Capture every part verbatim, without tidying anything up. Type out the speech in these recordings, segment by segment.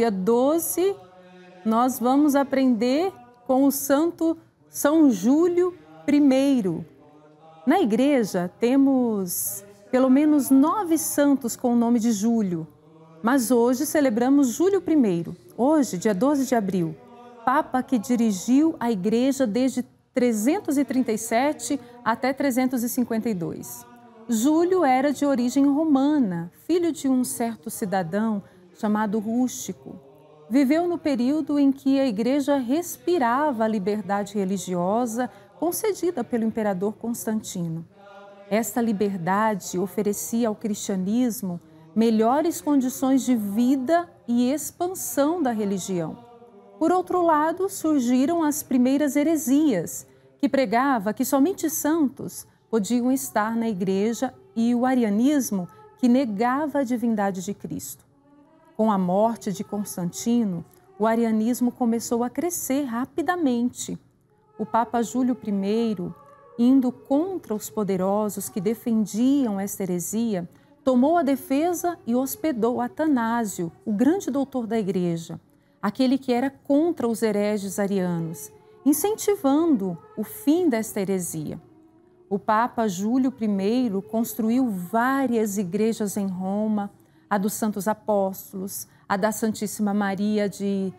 dia doze, nós vamos aprender com o santo São Júlio I. Na igreja temos pelo menos nove santos com o nome de Júlio, mas hoje celebramos Júlio I, hoje, dia doze de abril, Papa que dirigiu a igreja desde trezentos e trinta e sete até trezentos e cinquenta e dois. Júlio era de origem romana, filho de um certo cidadão chamado Rústico. Viveu no período em que a igreja respirava a liberdade religiosa concedida pelo imperador Constantino. Esta liberdade oferecia ao cristianismo melhores condições de vida e expansão da religião. Por outro lado, surgiram as primeiras heresias, que pregava que somente santos podiam estar na igreja, e o arianismo, que negava a divindade de Cristo. Com a morte de Constantino, o arianismo começou a crescer rapidamente. O Papa Júlio I, indo contra os poderosos que defendiam esta heresia, tomou a defesa e hospedou Atanásio, o grande doutor da igreja, aquele que era contra os hereges arianos, incentivando o fim desta heresia. O Papa Júlio I construiu várias igrejas em Roma, a dos Santos Apóstolos, a da Santíssima Maria de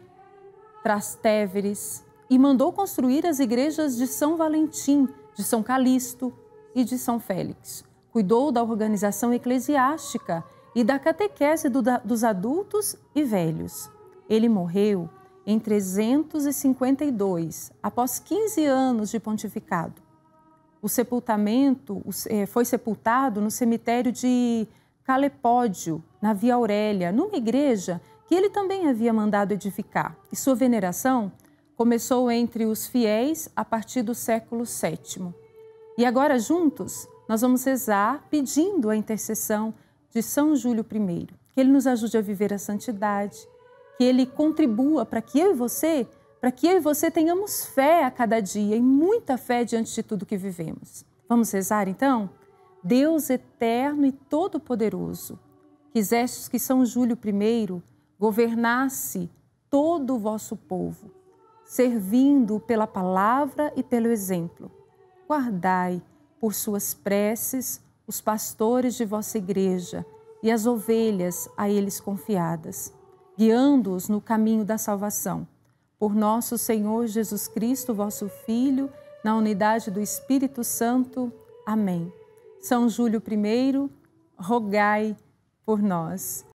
Trastéveres, e mandou construir as igrejas de São Valentim, de São Calixto e de São Félix. Cuidou da organização eclesiástica e da catequese do, da, dos adultos e velhos. Ele morreu em trezentos e cinquenta e dois, após quinze anos de pontificado. O sepultamento foi sepultado no cemitério de Calepódio, na Via Aurélia, numa igreja que ele também havia mandado edificar. E sua veneração começou entre os fiéis a partir do século sétimo. E agora, juntos, nós vamos rezar pedindo a intercessão de São Júlio I, que ele nos ajude a viver a santidade, que ele contribua para que eu e você, para que eu e você tenhamos fé a cada dia, e muita fé diante de tudo que vivemos. Vamos rezar, então? Deus eterno e todo-poderoso, quisestes que São Júlio I governasse todo o vosso povo, servindo pela palavra e pelo exemplo. Guardai por suas preces os pastores de vossa igreja e as ovelhas a eles confiadas, guiando-os no caminho da salvação. Por nosso Senhor Jesus Cristo, vosso Filho, na unidade do Espírito Santo. Amém. São Júlio I, rogai por nós.